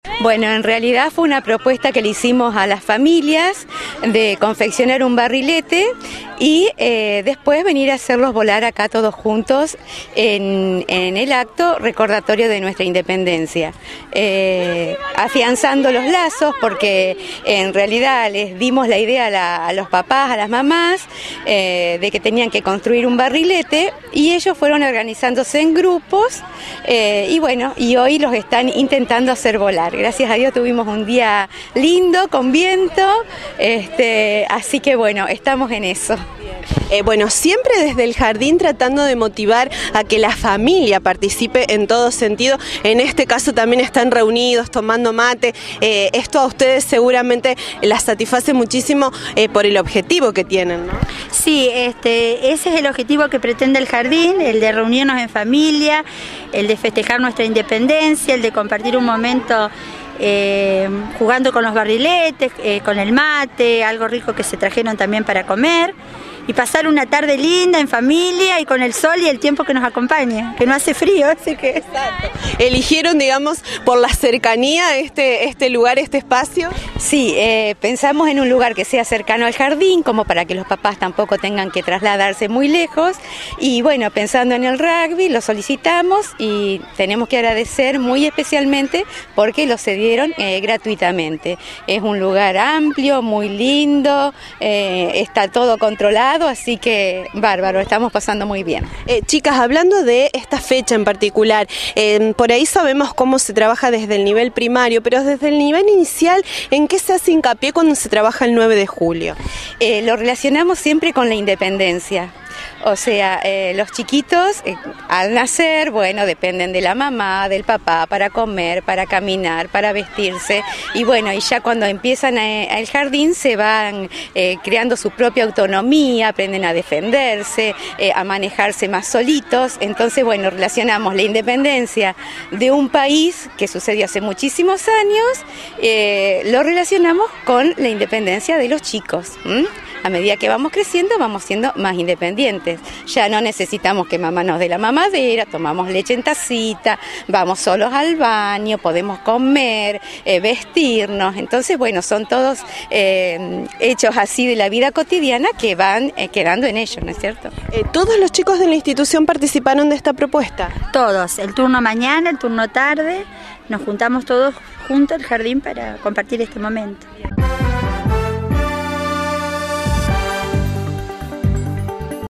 Bueno, en realidad fue una propuesta que le hicimos a las familias de confeccionar un barrilete y después venir a hacerlos volar acá todos juntos en el acto recordatorio de nuestra independencia, afianzando los lazos, porque en realidad les dimos la idea a los papás, a las mamás, de que tenían que construir un barrilete y ellos fueron organizándose en grupos y bueno, y hoy los están intentando hacer volar. Gracias a Dios tuvimos un día lindo, con viento, así que bueno, estamos en eso. Bueno, siempre desde el jardín tratando de motivar a que la familia participe en todo sentido. En este caso también están reunidos tomando mate. Esto a ustedes seguramente las satisface muchísimo por el objetivo que tienen, ¿no? Sí, ese es el objetivo que pretende el jardín, el de reunirnos en familia, el de festejar nuestra independencia, el de compartir un momento jugando con los barriletes, con el mate, algo rico que se trajeron también para comer. Y pasar una tarde linda en familia y con el sol y el tiempo que nos acompañe, que no hace frío, así que... Exacto. ¿Eligieron, digamos, por la cercanía este lugar, este espacio? Sí, pensamos en un lugar que sea cercano al jardín, como para que los papás tampoco tengan que trasladarse muy lejos. Y bueno, pensando en el rugby, lo solicitamos y tenemos que agradecer muy especialmente porque lo cedieron gratuitamente. Es un lugar amplio, muy lindo, está todo controlado. Así que bárbaro, estamos pasando muy bien. Chicas, hablando de esta fecha en particular, por ahí sabemos cómo se trabaja desde el nivel primario, pero desde el nivel inicial, ¿en qué se hace hincapié cuando se trabaja el 9 de julio? Lo relacionamos siempre con la independencia. O sea, los chiquitos al nacer, bueno, dependen de la mamá, del papá para comer, para caminar, para vestirse. Y bueno, y ya cuando empiezan al jardín se van creando su propia autonomía, aprenden a defenderse, a manejarse más solitos. Entonces, bueno, relacionamos la independencia de un país que sucedió hace muchísimos años, lo relacionamos con la independencia de los chicos. A medida que vamos creciendo, vamos siendo más independientes. Ya no necesitamos que mamá nos dé la mamadera, tomamos leche en tacita, vamos solos al baño, podemos comer, vestirnos. Entonces, bueno, son todos hechos así de la vida cotidiana que van quedando en ellos, ¿no es cierto? ¿Todos los chicos de la institución participaron de esta propuesta? Todos, el turno mañana, el turno tarde, nos juntamos todos juntos al jardín para compartir este momento.